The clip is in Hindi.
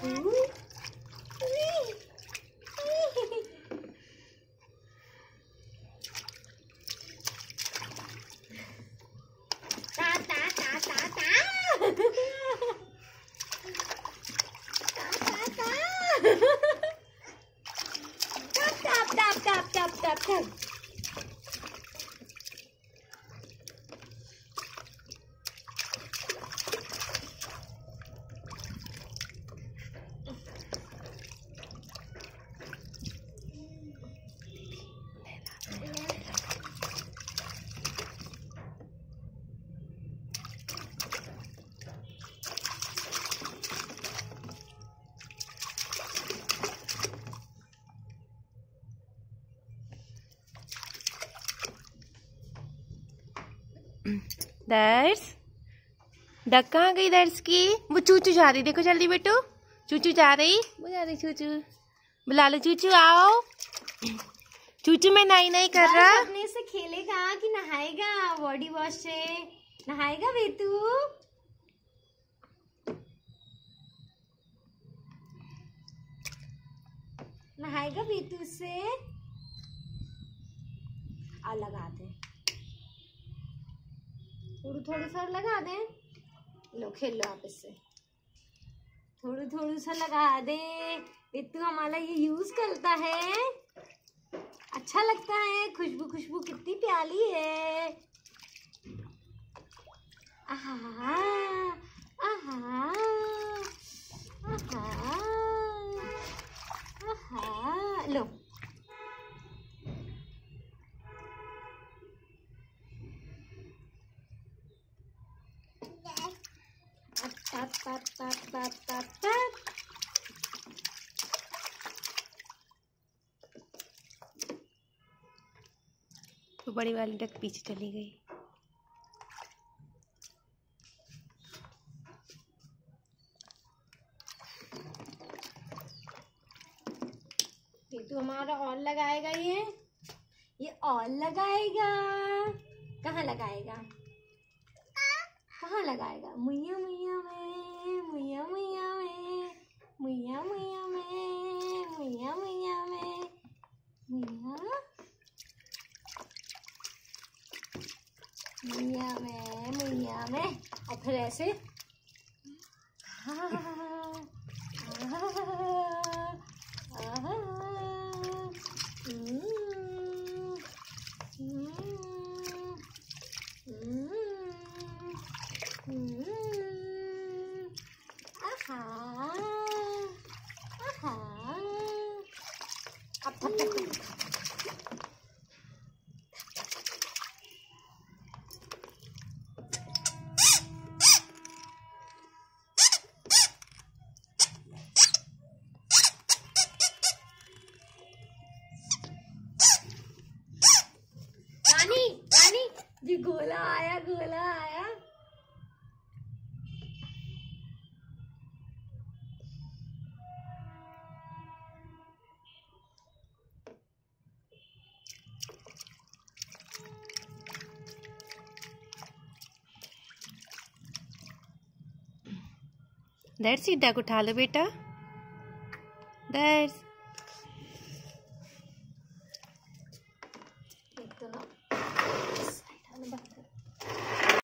दर्श, डक कहाँ गई दर्श की? वो चूचू जा रही, देखो जल्दी बेटू, चूचू जा रही, वो जा रही चूचू। बुला लो चूचू, आओ। चूचू में नहीं नहीं कर रहा। अपने से खेलेगा कि नहाएगा? बॉडी वॉश से नहाएगा बेटू? नहाएगा बेटू से? आ लगा दे, थोड़ी सा लगा दे। लो खेल लो आप इससे, थोड़ी सा लगा दे। बिट्टू हमारा ये यूज करता है, अच्छा लगता है। खुशबू कितनी प्याली है। आहा आहा आहा आहा। लो तो बड़ी वाली डक पीछे चली गई। तो हमारा और लगाएगा, ये और लगाएगा। कहाँ लगाएगा? कहाँ लगाएगा? मुइया मुइया में, मुइया मुइया में, मुइया मुइया में, मुइया मुइया में, मुइया मुइया में, मुइया में। और फिर ऐसे जी गोला आया, गोला आया। दर्श, सीधा उठा लो बेटा। दर्श।